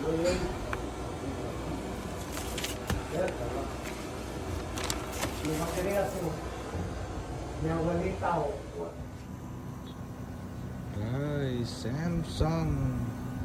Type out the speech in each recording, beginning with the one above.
Rồi Samsung.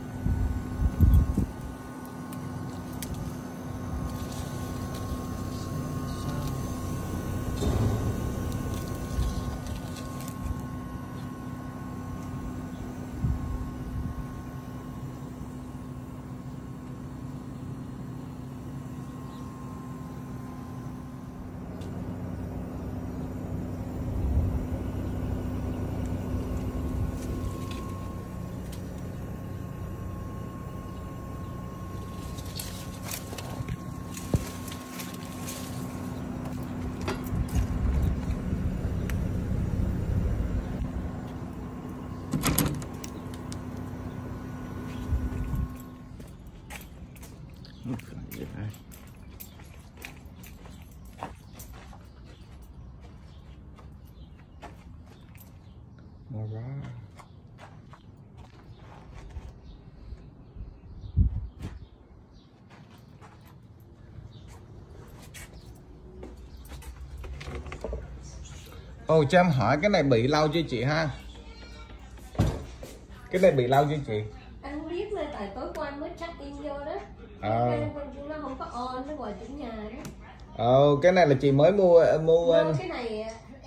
Ồ, cho em hỏi cái này bị lau chưa chị ha? Cái này bị lau chưa chị? Anh không biết là tại tối qua anh mới check in vô đó. Nó không có on, nó ngoài chủ nhà đó. Cái này là chị mới mua cái này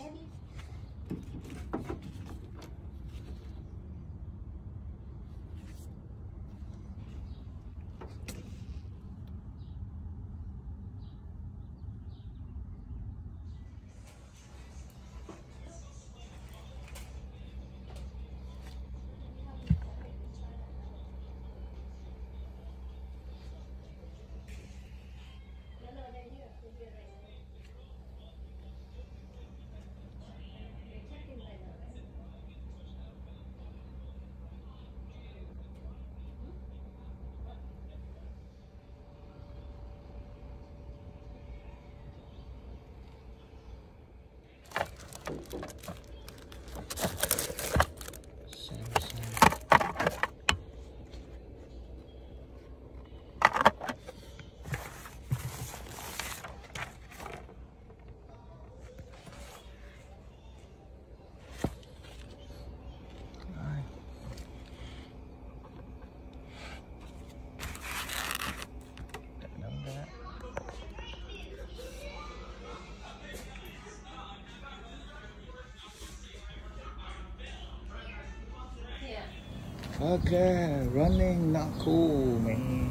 Okay, running not cool, man.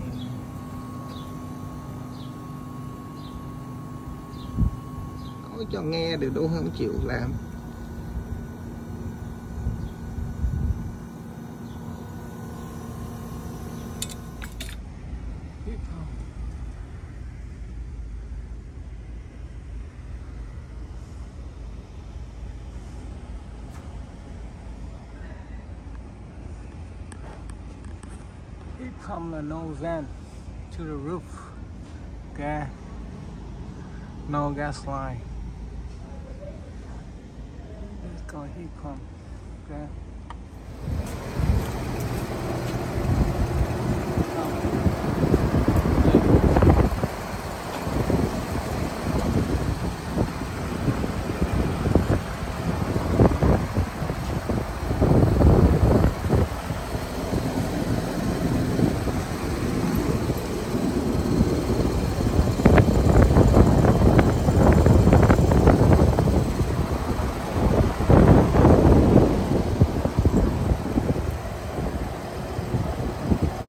Có cho nghe được đâu, không chịu làm. Heatpump là no vent to the roof. Okay. No gas line. It's called heat pump. Okay.